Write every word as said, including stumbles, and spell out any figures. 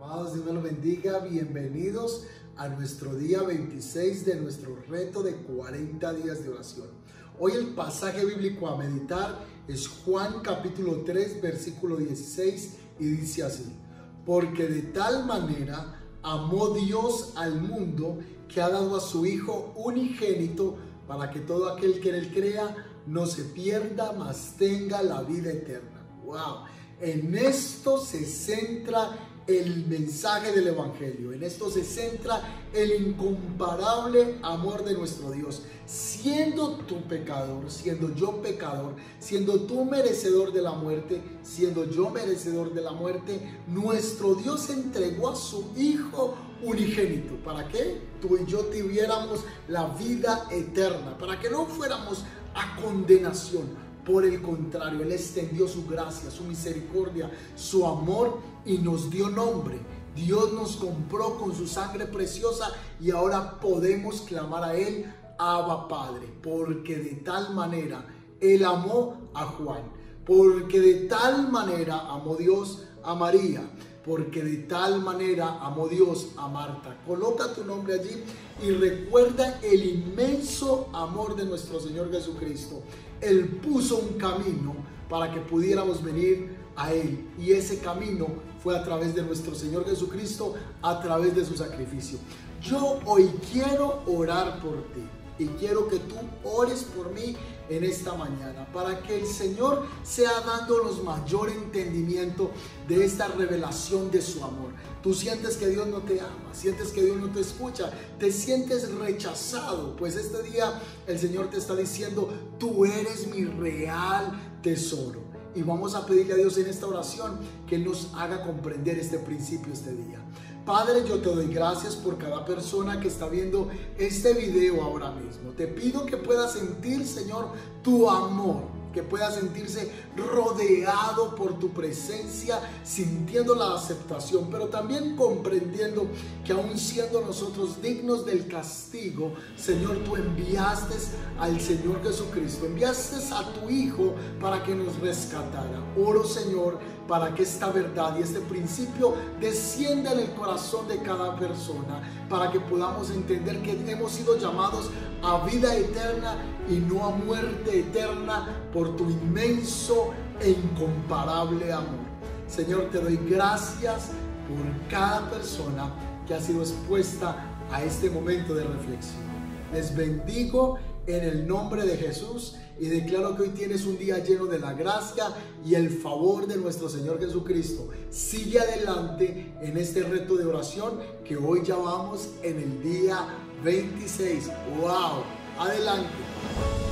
Amados, Dios me los bendiga. Bienvenidos a nuestro día veintiséis de nuestro reto de cuarenta días de oración. Hoy el pasaje bíblico a meditar es Juan capítulo tres, versículo dieciséis, y dice así: porque de tal manera amó Dios al mundo que ha dado a su Hijo unigénito, para que todo aquel que en él crea no se pierda, mas tenga la vida eterna. ¡Wow! En esto se centra el mensaje del Evangelio. En esto se centra el incomparable amor de nuestro Dios. Siendo tú pecador, siendo yo pecador, siendo tú merecedor de la muerte, siendo yo merecedor de la muerte, nuestro Dios entregó a su Hijo unigénito. ¿Para qué? Tú y yo tuviéramos la vida eterna, para que no fuéramos a condenación. Por el contrario, Él extendió su gracia, su misericordia, su amor y nos dio nombre. Dios nos compró con su sangre preciosa y ahora podemos clamar a Él, Abba Padre, porque de tal manera Él amó a Juan, porque de tal manera amó Dios a María, porque de tal manera amó Dios a Marta. Coloca tu nombre allí y recuerda el inmenso amor de nuestro Señor Jesucristo. Él puso un camino para que pudiéramos venir a Él, y ese camino fue a través de nuestro Señor Jesucristo, a través de su sacrificio. Yo hoy quiero orar por ti y quiero que tú ores por mí en esta mañana, para que el Señor sea dándonos mayor entendimiento de esta revelación de su amor. Tú sientes que Dios no te ama, sientes que Dios no te escucha, te sientes rechazado, pues este día el Señor te está diciendo: tú eres mi real tesoro. Y vamos a pedirle a Dios en esta oración que Él nos haga comprender este principio este día. Padre, yo te doy gracias por cada persona que está viendo este video ahora mismo. Te pido que pueda sentir, Señor, tu amor, que pueda sentirse rodeado por tu presencia, sintiendo la aceptación, pero también comprendiendo que aún siendo nosotros dignos del castigo, Señor, tú enviaste al Señor Jesucristo, enviaste a tu Hijo para que nos rescatara. Oro, Señor, para que esta verdad y este principio descienda en el corazón de cada persona, para que podamos entender que hemos sido llamados a vida eterna y no a muerte eterna por tu inmenso e incomparable amor. Señor, te doy gracias por cada persona que ha sido expuesta a este momento de reflexión. Les bendigo en el nombre de Jesús y declaro que hoy tienes un día lleno de la gracia y el favor de nuestro Señor Jesucristo. Sigue adelante en este reto de oración que hoy ya vamos en el día veintiséis. ¡Wow! Adelante.